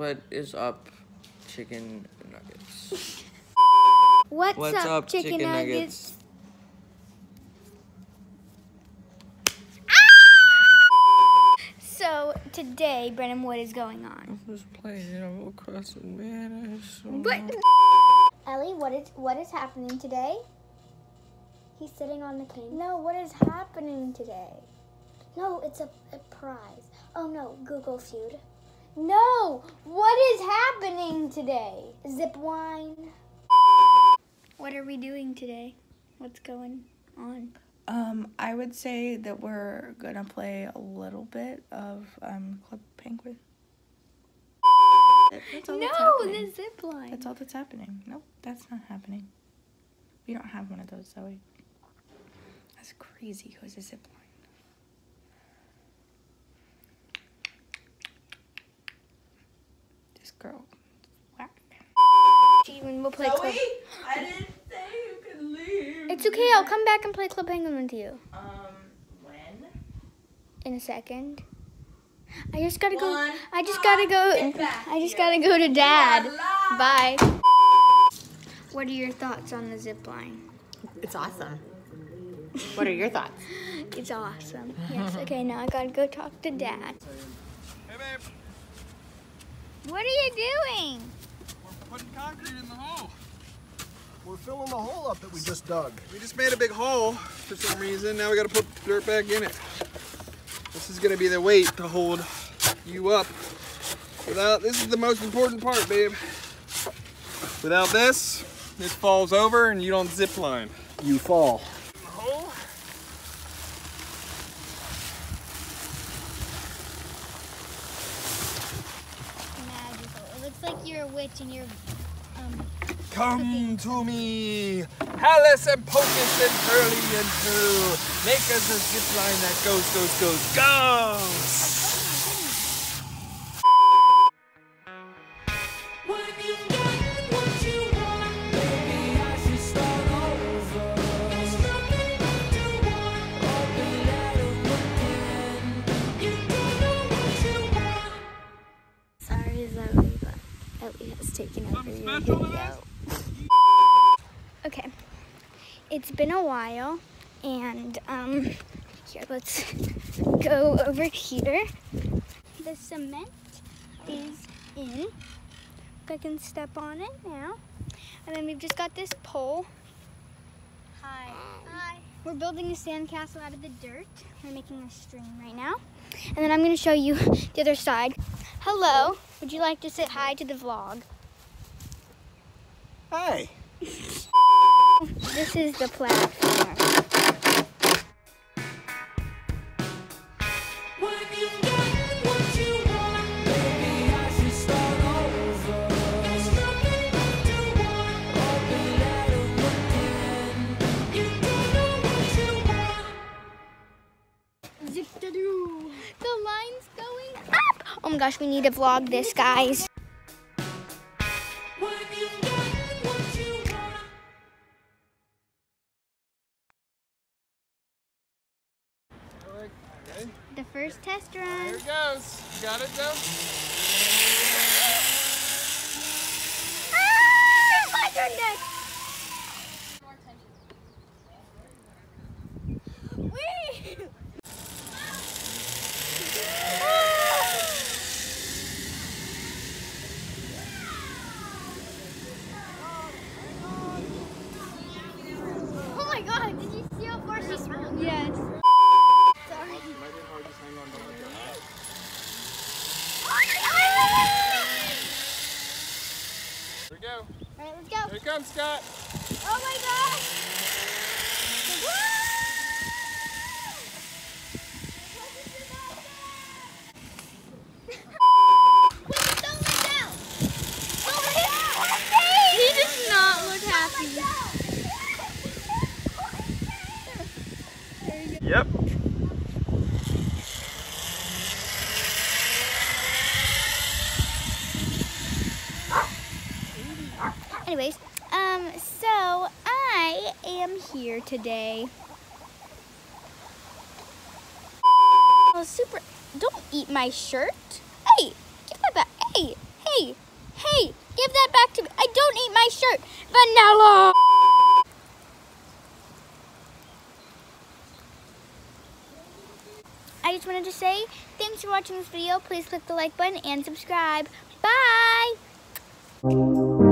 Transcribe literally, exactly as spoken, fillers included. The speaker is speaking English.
What is up, chicken nuggets? What's, What's up, up, chicken, chicken nuggets? nuggets? Ah! So today, Brennan, what is going on? I'm just playing Animal Crossing, man. So What? Ellie, what is what is happening today? He's sitting on the king. No, what is happening today? No, it's a, a prize. Oh no, Google feud. No, what is happening today? Zipline. What are we doing today? What's going on? Um, I would say that we're gonna play a little bit of um Club Penguin. That's all No, that's happening. the zip line. That's all that's happening. Nope, that's not happening. We don't have one of those, Zoe. That's crazy. Who has a zip line? This girl, whack. Steven, we'll play Zoe, Club. I didn't say you could leave. It's okay. I'll come back and play Club Penguin with you Um, when? in a second. I just gotta go. One, I just gotta go. get back I just here. gotta go to Dad. You are Bye. What are your thoughts on the zip line? It's awesome. What are your thoughts? It's awesome. Yes. Okay. Now I gotta go talk to Dad. Hey, babe. What are you doing? We're putting concrete in the hole. We're filling the hole up that we just dug. We just made a big hole for some reason. Now we got to put dirt back in it. This is going to be the weight to hold you up. Without this is the most important part, babe. Without this, this falls over and you don't zip line. You fall. The hole. Magical. It looks like you're a witch and you're um. Come to me, Alice and Pocus and Pearly and Pooh. Make us a zip line that goes, goes, goes, goes. Sorry, Zoe, but Ellie has taken over your video. Okay, it's been a while, and um, here, let's go over here. The cement is in. I can step on it now. And then we've just got this pole. Hi. Hi. We're building a sandcastle out of the dirt. We're making a stream right now. And then I'm going to show you the other side. Hello. Would you like to say hi to the vlog? Hi. This is the platform. The line's going up. Oh my gosh, we need to vlog this, guys. Okay, The first test here run. it goes. You got it, Joe? Ah, my goodness. Whee! Oh my God, did you see how far she swam? Yes. Sorry. Might be hard to hang on to like that. Here we go. All right, let's go. Here it comes, Scott. Oh my gosh. Wait, don't let down. He does not look happy. Yep. Anyways, um, so I am here today. Oh, super, don't eat my shirt. Hey, give that back. Hey, hey, Hey, give that back to me. I don't eat my shirt. Vanilla! I just wanted to say, thanks for watching this video. Please click the like button and subscribe. Bye!